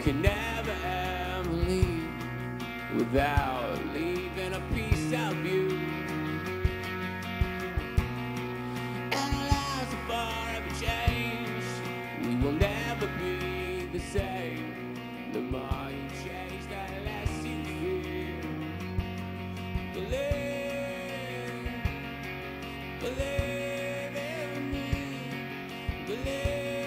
can never ever leave without leaving a piece of you. And our lives are forever changed. We will never be the same. The more you change, the less you feel. Believe in me. Believe.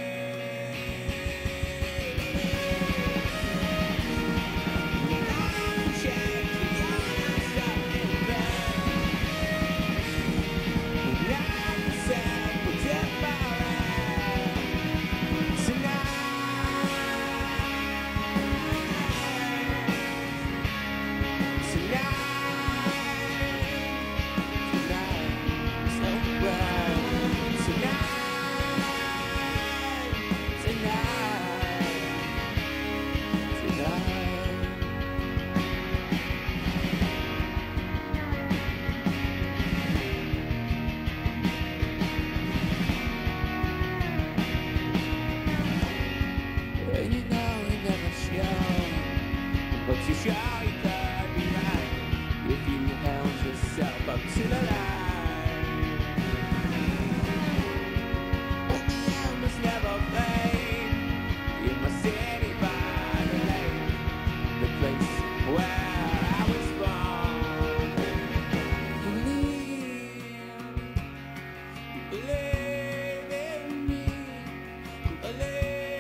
But you sure you could be right if you held yourself up to the light. And the embers never fade in my city by the lake, the place where I was born. Believe in me, believe.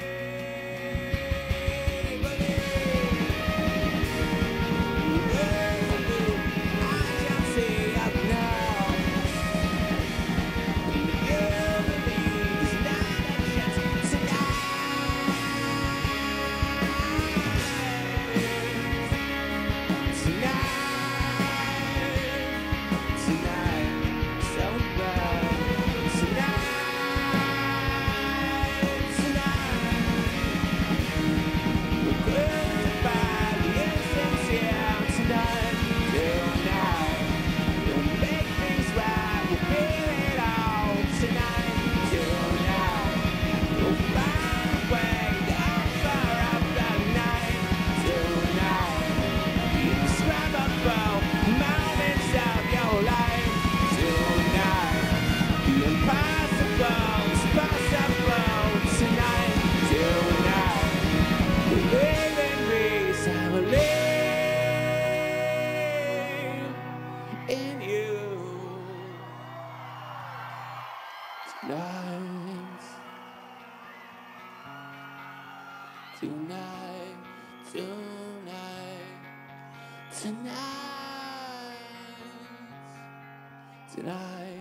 In you tonight, tonight, tonight, tonight, tonight.